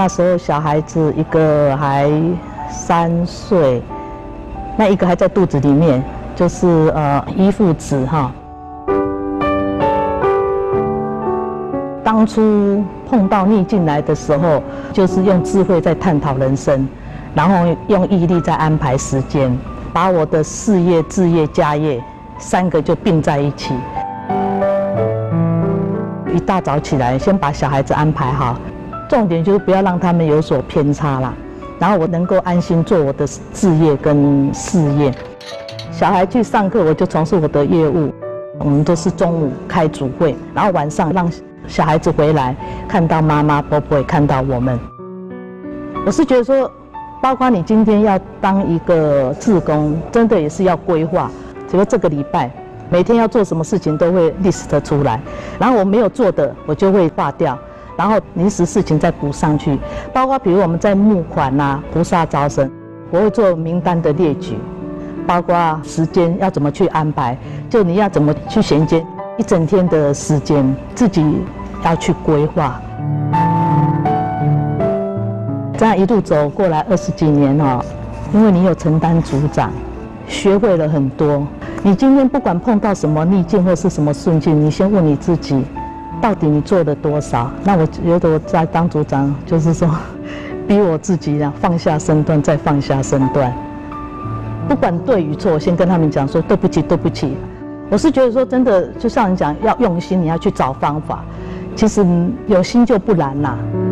那时候小孩子一个还3岁，那一个还在肚子里面，就是依附子哈。当初碰到逆境来的时候，就是用智慧在探讨人生，然后用毅力在安排时间，把我的事业、置业、家业3个就并在一起。一大早起来，先把小孩子安排好，重点就是不要让他们有所偏差啦。然后我能够安心做我的事业跟事业。小孩去上课，我就从事我的业务。我们都是中午开组会，然后晚上让小孩子回来，看到妈妈、婆婆，也看到我们。我是觉得说，包括你今天要当一个志工，真的也是要规划。比如这个礼拜，每天要做什么事情都会 list 出来，然后我没有做的，我就会划掉，然后临时事情再补上去。包括比如我们在募款啊、菩萨招生，我会做名单的列举，包括时间要怎么去安排，就你要怎么去衔接一整天的时间，自己要去规划。这样一路走过来20几年哦，因为你有承担组长，学会了很多。你今天不管碰到什么逆境或是什么顺境，你先问你自己，到底你做了多少？那我觉得我在当组长，就是说，逼我自己放下身段，再放下身段。不管对与错，我先跟他们讲说对不起，对不起。我是觉得说真的，就像你讲，要用心，你要去找方法。其实有心就不难啦。